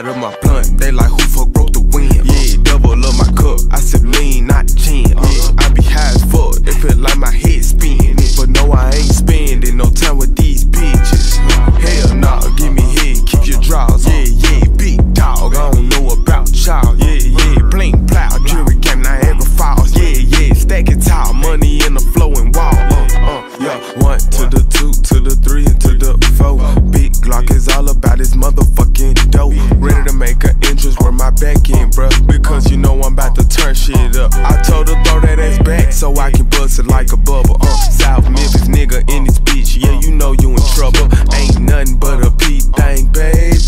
of my blunt, they like who fuck broke the wind. Yeah, double up my cup, I sip lean, not gin. Yeah, I be high as fuck, it feel like my head spinning. But no, I ain't spending no time with these bitches. Hell nah, give me head, keep your draws. Yeah, yeah, big dog, I don't know about y'all. Yeah, yeah, blink, plow, jury game, Niagara Falls. Yeah, yeah, stack it tall, money in the flowing wall. Yeah, 1 to the 2 to the 3 and to the 4. Big Glock is all about his motherfucking dope. Ready to make an entrance where my back in, bruh, because you know I'm about to turn shit up. I told her throw that ass back so I can bust it like a bubble. South Memphis nigga in this bitch, yeah, you know you in trouble. Ain't nothing but a P thing, baby.